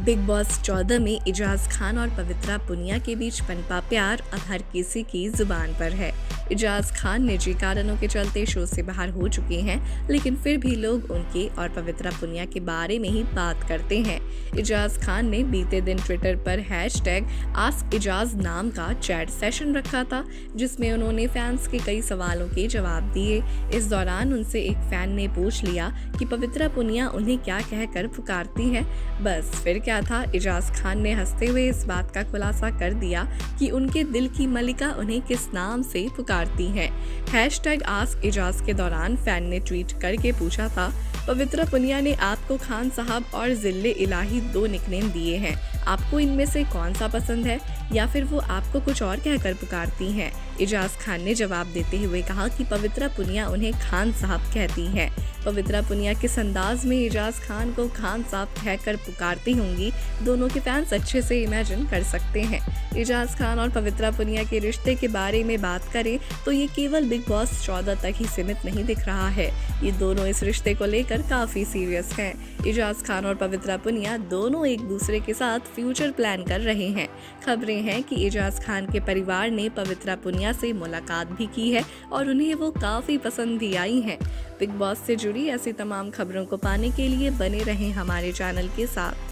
Big boss 14 में इजाज खान और पवित्रा पुनिया के बीच पनपा प्यार अब हर किसी की जुबान पर है। इजाज खान निजी कारणों के चलते शो से बाहर हो चुके हैं, लेकिन फिर भी लोग उनके और पवित्रा पुनिया के बारे में ही बात करते हैं। इजाज खान ने बीते दिन ट्विटर पर #AskIjaz नाम का चैट सेशन रखा था, जिसमें उन्होंने फैंस के कई सवालों के जवाब दिए। इस दौरान उनसे एक फैन ने पूछ लिया कि पवित्रा पुनिया उन्हें क्या कहकर पुकारती हैं। बस फिर क्या था, इजाज खान ने हंसते हुए इस बात का खुलासा कर दिया कि उनके दिल की मलिका उन्हें किस नाम से पुकारती हैं। #AskIjaz के दौरान फैन ने ट्वीट करके पूछा था, पवित्रा पुनिया ने आपको खान साहब और जिल्ले इलाही 2 निकनेम दिए हैं, आपको इनमें से कौन सा पसंद है, या फिर वो आपको कुछ और कहकर पुकारती हैं? इजाज खान ने जवाब देते हुए कहा कि पवित्रा पुनिया उन्हें खान साहब कहती हैं। पवित्रा पुनिया किस अंदाज में इजाज खान को खान साहब कहकर पुकारती होंगी, दोनों के फैंस अच्छे से इमेजिन कर सकते हैं। इजाज खान और पवित्रा पुनिया के रिश्ते के बारे में बात करें तो ये केवल बिग बॉस 14 तक ही सीमित नहीं दिख रहा है। ये दोनों इस रिश्ते को लेकर काफी सीरियस हैं। इजाज खान और पवित्रा पुनिया दोनों एक दूसरे के साथ फ्यूचर प्लान कर रहे हैं। खबरें हैं कि इजाज खान के परिवार ने पवित्रा पुनिया से मुलाकात भी की है और उन्हें वो काफी पसंद भी आई हैं। बिग बॉस से जुड़ी ऐसी तमाम खबरों को पाने के लिए बने रहें हमारे चैनल के साथ।